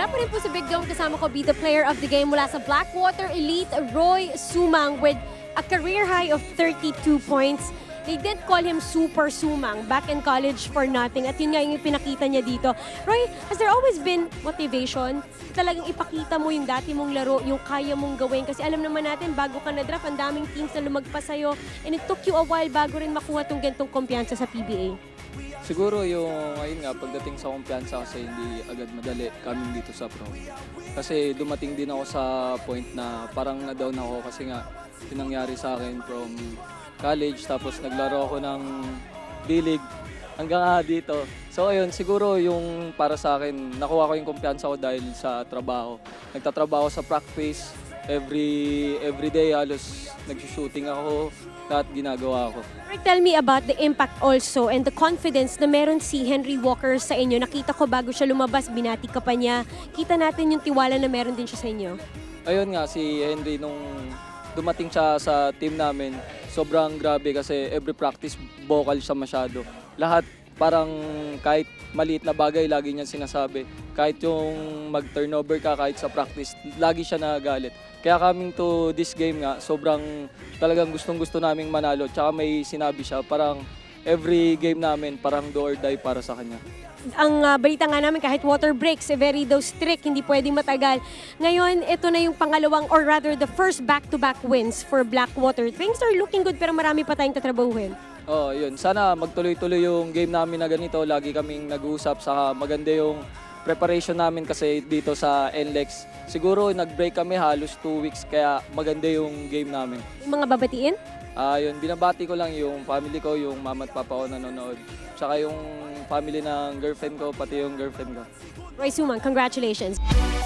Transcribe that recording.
Wala pa rin po sa Big Dome, kasama ko be the player of the game mula sa Blackwater Elite, Roi Sumang with a career high of 32 points. They did call him Super Sumang back in college for nothing. At yun nga yung pinakita niya dito. Roy, has there always been motivation? Talagang ipakita mo yung dati mong laro, yung kaya mong gawin. Kasi alam naman natin, bago ka na-draft, ang daming teams na lumagpas sa'yo. And it took you a while bago rin makuha tong gantong kumpiyansa sa PBA. Siguro yung, ayun nga, pagdating sa kumpiyansa kasi hindi agad madali coming dito sa pro. Kasi dumating din ako sa point na parang na-down ako kasi nga pinangyari sa akin from college, tapos naglaro ako ng D-League hanggang dito. So ayun, siguro yung para sa akin, nakuha ko yung kumpiyansa ko dahil sa trabaho. Nagtatrabaho sa practice, every day halos nag-shooting ako, lahat ginagawa ko. Tell me about the impact also and the confidence na meron si Henry Walker sa inyo. Nakita ko bago siya lumabas, binati ka pa niya. Kita natin yung tiwala na meron din siya sa inyo. Ayun nga, si Henry nung dumating siya sa team namin, sobrang grabe kasi every practice vocal siya masyado. Lahat parang kahit maliit na bagay lagi niya sinasabi. Kahit yung mag-turnover ka kahit sa practice, lagi siya nagagalit. Kaya coming to this game nga, sobrang talagang gustong-gusto naming manalo. Tsaka may sinabi siya, parang every game namin parang do or die para sa kanya. Ang balita nga namin, kahit water breaks, very daw strict, hindi pwedeng matagal. Ngayon, ito na yung pangalawang or rather the first back-to-back wins for Blackwater. Things are looking good pero marami pa tayong tatrabahuhin. Oh, yun. Sana magtuloy-tuloy yung game namin na ganito. Lagi kaming nag-uusap, saka maganda yung preparation namin kasi dito sa NLEX. Siguro nag-break kami halos 2 weeks kaya maganda yung game namin. Yung mga babatiin? Yun, binabati ko lang yung family ko, yung mama at papa ko nanonood. Tsaka yung family ng girlfriend ko, pati yung girlfriend ko. Roi Sumang, congratulations.